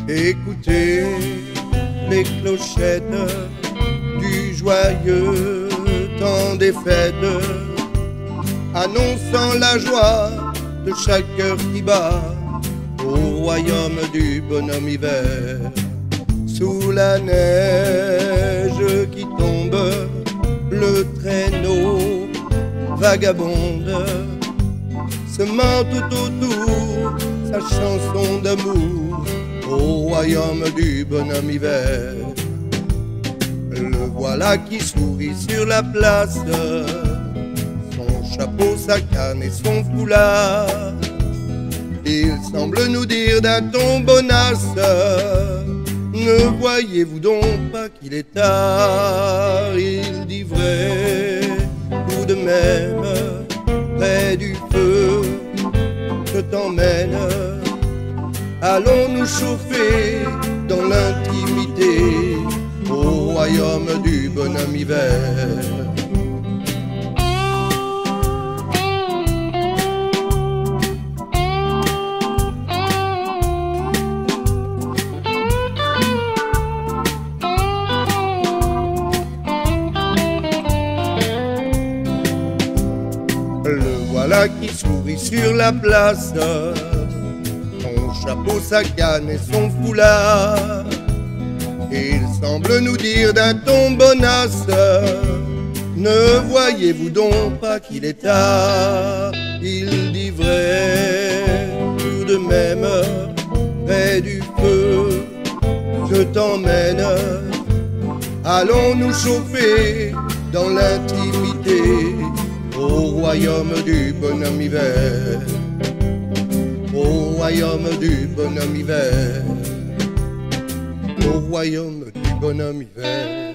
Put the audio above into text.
Écoutez les clochettes du joyeux temps des fêtes, annonçant la joie de chaque cœur qui bat au royaume du bonhomme hiver. Sous la neige qui tombe, le traîneau vagabonde, semant tout autour sa chanson d'amour au royaume du bonhomme hiver. Le voilà qui sourit sur la place, son chapeau, sa canne et son foulard. Il semble nous dire d'un ton bonasse: ne voyez-vous donc pas qu'il est tard? Il dit vrai, tout de même, près du feu, je t'emmène. Allons nous chauffer dans l'intimité au royaume du bonhomme hiver. Le voilà qui sourit sur la place, son chapeau, sa canne et son foulard. Il semble nous dire d'un ton bonasse: ne voyez-vous donc pas qu'il est tard? Il dit vrai, tout de même, près du feu, je t'emmène. Allons nous chauffer dans l'intimité au royaume du bonhomme hiver. Au royaume du bonhomme hiver. Au royaume du bonhomme hiver.